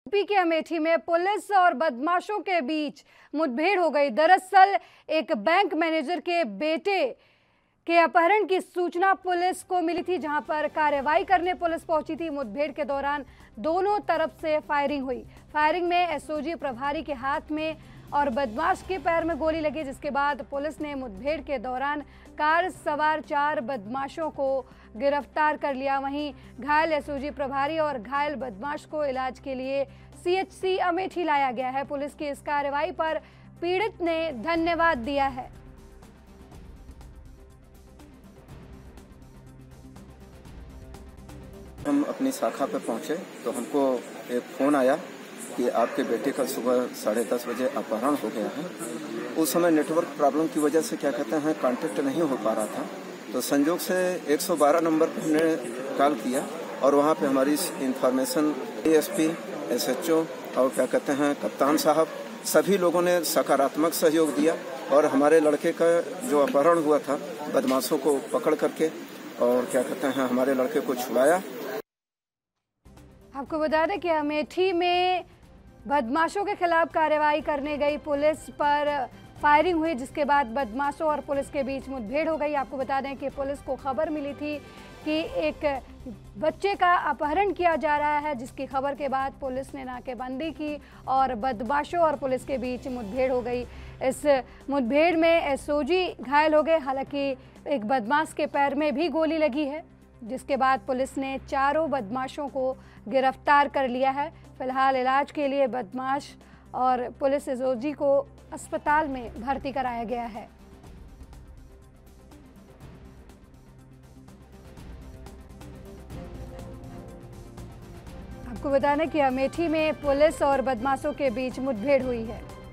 UP के अमेठी में police और बदमाशों के बीच मुठभेड़ हो गई। दरअसल एक बैंक मैनेजर के बेटे के अपहरण की सूचना पुलिस को मिली थी, जहां पर कार्रवाई करने पुलिस पहुंची थी। मुठभेड़ के दौरान दोनों तरफ से फायरिंग हुई। फायरिंग में एसओजी प्रभारी के हाथ में और बदमाश के पैर में गोली लगी, जिसके बाद पुलिस ने मुठभेड़ के दौरान कार सवार 4 बदमाशों को गिरफ्तार कर लिया। वहीं घायल एसओजी प्रभारी और घायल बदमाश को इलाज के लिए सीएचसी अमेठी लाया गया है। पुलिस की इस कार्रवाई पर पीड़ित ने धन्यवाद दिया है। हम अपनी शाखा पर पहुंचे तो हमको एक फ़ोन आया कि आपके बेटे का सुबह 10:30 बजे अपहरण हो गया है। उस समय नेटवर्क प्रॉब्लम की वजह से क्या कहते हैं कांटेक्ट नहीं हो पा रहा था, तो संजोग से 112 नंबर पर हमने कॉल किया और वहां पे हमारी इंफॉर्मेशन एएसपी, एसएचओ और क्या कहते हैं कप्तान साहब सभी लोगों ने सकारात्मक सहयोग दिया और हमारे लड़के का जो अपहरण हुआ था बदमाशों को पकड़ करके और क्या कहते हैं हमारे लड़के को छुड़ाया। आपको बता दें कि अमेठी में बदमाशों के खिलाफ कार्रवाई करने गई पुलिस पर फायरिंग हुई, जिसके बाद बदमाशों और पुलिस के बीच मुठभेड़ हो गई। आपको बता दें कि पुलिस को खबर मिली थी कि एक बच्चे का अपहरण किया जा रहा है, जिसकी खबर के बाद पुलिस ने नाकेबंदी की और बदमाशों और पुलिस के बीच मुठभेड़ हो गई। इस मुठभेड़ में एसओजी घायल हो गए, हालांकि एक बदमाश के पैर में भी गोली लगी है, जिसके बाद पुलिस ने चारों बदमाशों को गिरफ्तार कर लिया है। फिलहाल इलाज के लिए बदमाश और पुलिस एसओजी को अस्पताल में भर्ती कराया गया है। आपको बता दें कि अमेठी में पुलिस और बदमाशों के बीच मुठभेड़ हुई है।